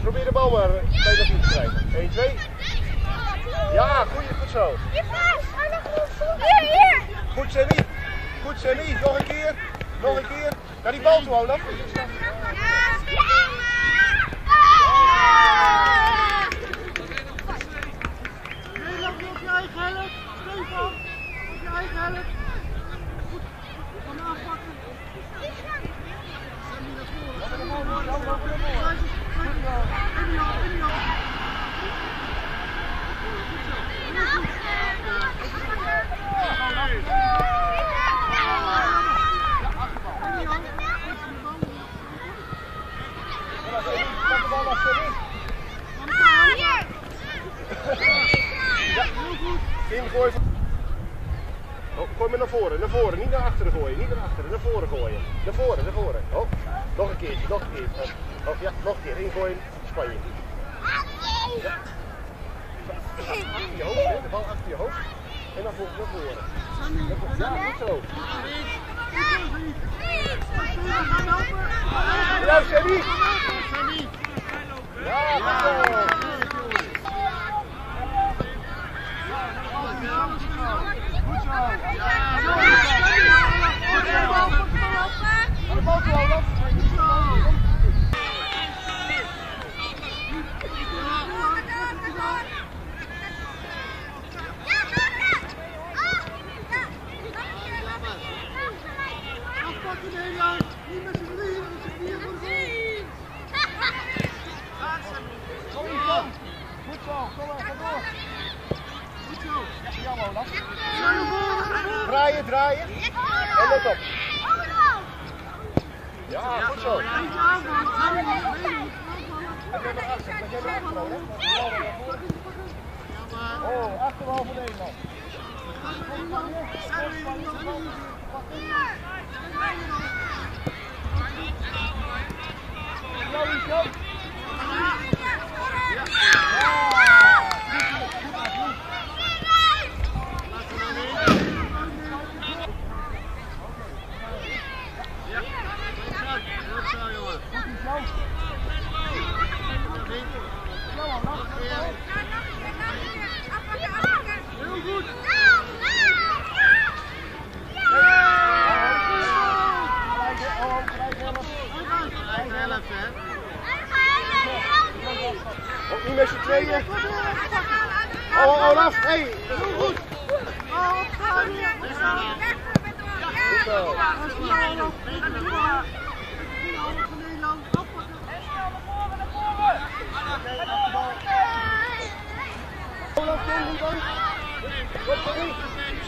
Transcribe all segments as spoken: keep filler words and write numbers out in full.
probeer de bal maar twee naar vier te krijgen. één, twee. Ja, goed, goed zo. Hier, hier. Goed Sammy. Goed Sammy. Nog een keer. Nog een keer. Naar die bal toe, Olaf. Nederland op je eigen helft. Stefan, op je eigen helft. Goed. Gaan aanpakken. Sammy naar voren. Pak de bal af, Sammy. Ingooi. Oh, gooi maar naar voren, naar voren, niet naar achteren gooien, niet naar achteren, naar voren gooien. Naar voren, naar voren. Oh, nog een keertje, nog een keertje. Oh, ja, nog een keer, ingooien, Spanje. Ja. Achter je hoofd, hè, de bal achter je hoofd. En dan voor, naar voren. Ja, goed zo. Ja, Sammy. Ja, goed zo. Draaien, draaien. En let op. Ja, goed zo. Oh, achterbal voor Nederland. Heel goed. Ook niet met z'n tweeën. Oh, Olaf, hé. Hey. Goed. Olaf, kom niet dan. Wat voor niet?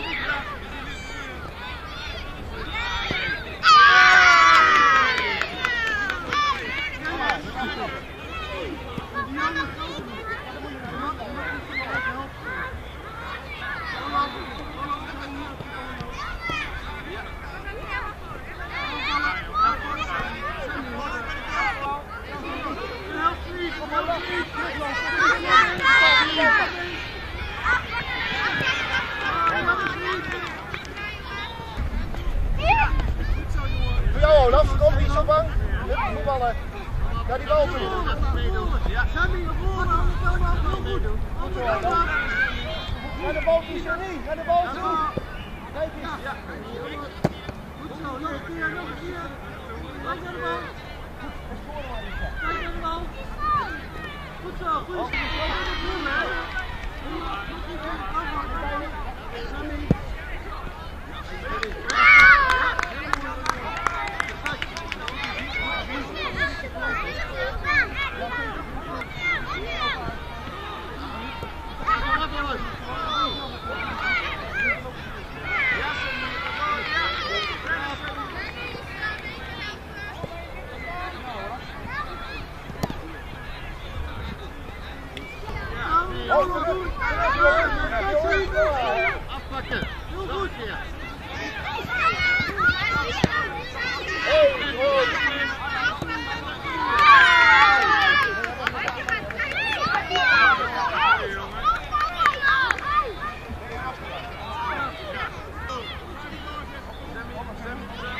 Voor jou Olaf, kom niet zo bang. Voetballen. Naar die bal toe. Sammy, naar voren, heel goed. Naar de bal toe, Sammy. Naar de bal toe. Kijk eens. Goed zo, nog een keer, nog een keer. Kijk naar de bal. Kijk naar de bal. Goed zo, goed. Sammy. Afpakken. Heel goed.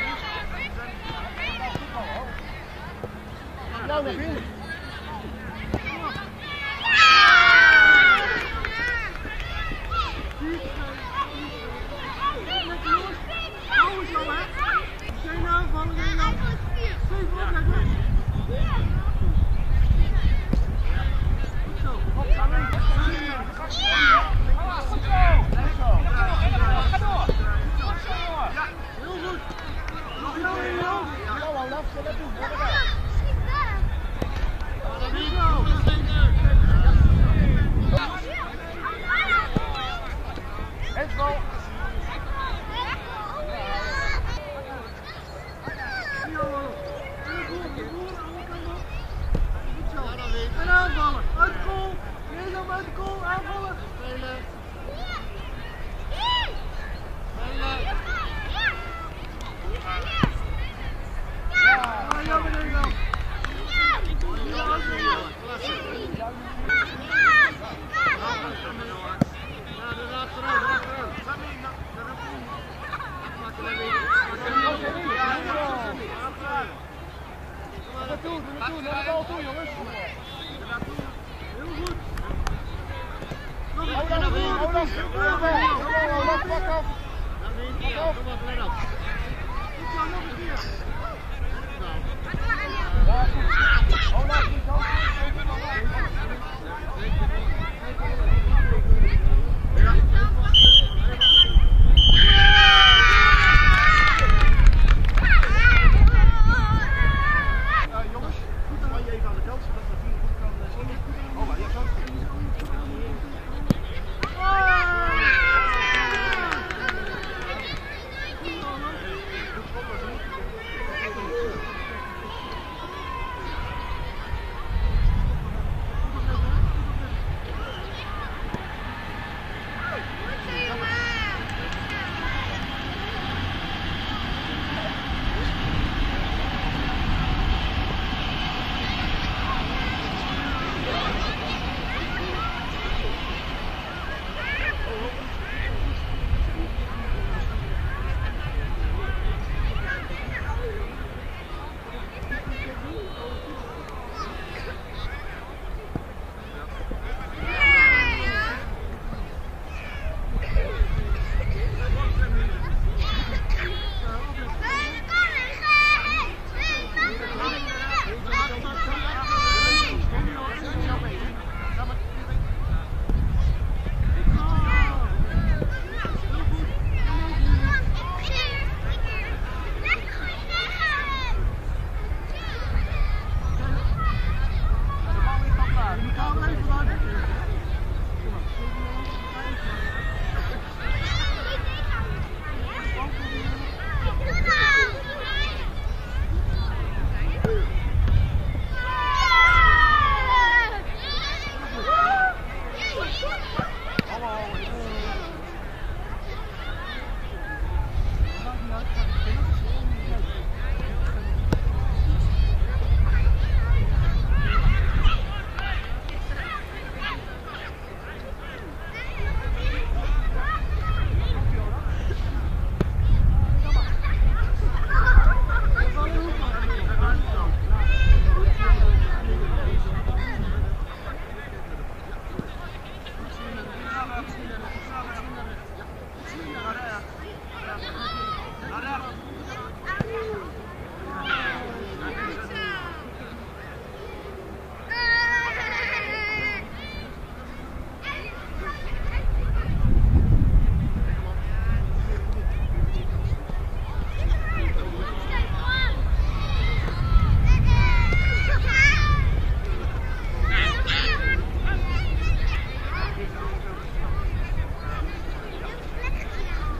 Nou, nog in. ballen erin dan. Steven, op, kijk maar. Goed zo. Op, ga mee. Goed zo. Ga door. Heel goed. Nog een keer, joh. Ja, wel, laat ze dat doen. Goed zo. Let's go. En aanvallen. Uit de goal. Jezelf uit de goal. Aanvallen. Spelen. Spelen. Ja, jammer Nederland. Ja, ook weer. Klasse. Ja, er achteruit, achteruit. Ga mee, Doe naartoe, doe naartoe, naar de bal toe jongens. Heel goed. Nog een keer naar voren. Olaf, Olaf, Olaf, pak af. Kom op, let op. Goed zo, nog een keer.